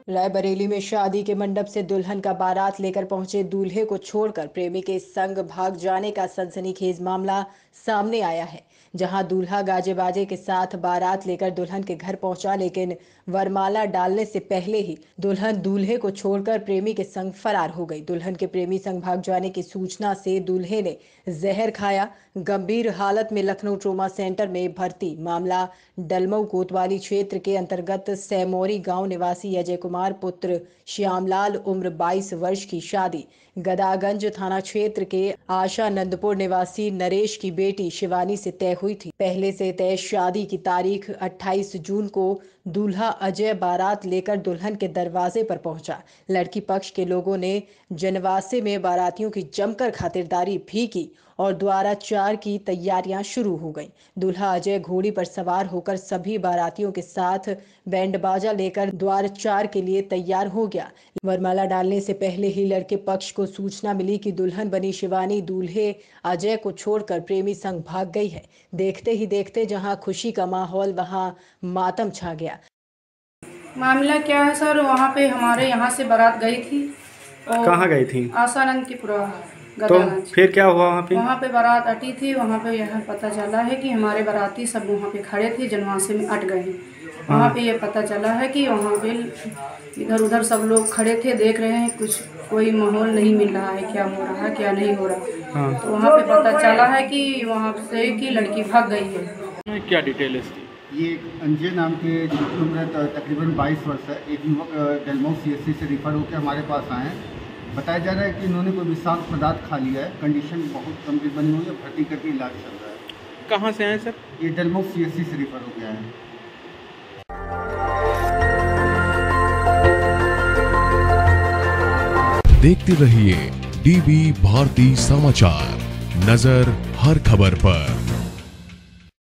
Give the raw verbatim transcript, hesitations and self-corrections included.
रायबरेली में शादी के मंडप से दुल्हन का बारात लेकर पहुंचे दूल्हे को छोड़कर प्रेमी के संग भाग जाने का सनसनीखेज मामला सामने आया है। जहां दूल्हा गाजे बाजे के साथ बारात लेकर दुल्हन के घर पहुंचा, लेकिन वरमाला डालने से पहले ही दुल्हन दूल्हे को छोड़कर प्रेमी के संग फरार हो गई। दुल्हन के प्रेमी संग भाग जाने की सूचना से दूल्हे ने जहर खाया। गंभीर हालत में लखनऊ ट्रोमा सेंटर में भर्ती। मामला डलमऊ कोतवाली क्षेत्र के अंतर्गत सैमोरी गांव निवासी अजय कुमार पुत्र श्यामलाल उम्र बाईस वर्ष की शादी गदागंज थाना क्षेत्र के आशानंदपुर निवासी नरेश की बेटी शिवानी से तय हुई थी। पहले से तय शादी की तारीख अट्ठाईस जून को दूल्हा अजय बारात लेकर दुल्हन के दरवाजे पर पहुंचा। लड़की पक्ष के लोगों ने जनवासे में बारातियों की जमकर खातिरदारी भी की और द्वारा चार की तैयारियां शुरू हो गईं। दूल्हा अजय घोड़ी पर सवार होकर सभी बारातियों के साथ बैंड बाजा लेकर द्वार चार के लिए तैयार हो गया। वरमाला डालने से पहले ही लड़के पक्ष को सूचना मिली कि दुल्हन बनी शिवानी दूल्हे अजय को छोड़कर प्रेमी संग भाग गई है। देखते ही देखते जहां खुशी का माहौल, वहां मातम छा गया। मामला क्या है सर, वहाँ पे हमारे यहाँ से बारात गई थी। कहाँ गई थी? आशानंद की पुरा। तो फिर क्या हुआ वहाँ पे? वहाँ पे बारात अटी थी। वहाँ पे यह पता चला है कि हमारे बाराती सब वहाँ पे खड़े थे, जनवासे में अट गए। वहाँ पे ये पता चला है कि वहाँ पे इधर उधर सब लोग खड़े थे, देख रहे हैं, कुछ कोई माहौल नहीं मिल रहा है, क्या हो रहा है क्या नहीं हो रहा। हाँ। तो वहाँ पे पता चला है कि वहाँ से कि लड़की भाग गई है। क्या डिटेल है इसकी? ये अंजय नाम के जिनकी उम्र तकरीबन बाईस वर्ष है, एक युवक डलमऊ सीएससी से रिफर होकर हमारे पास आए हैं। बताया जा रहा है कि इन्होंने कोई विषाक्त पदार्थ खा लिया है, कंडीशन बहुत गंभीर बनी हुई है, भर्ती करके इलाज चल रहा है। कहाँ से आए सर? ये डलमऊ सीएससी से रिफर हो गया है। देखते रहिए डीवी भारती समाचार, नजर हर खबर पर।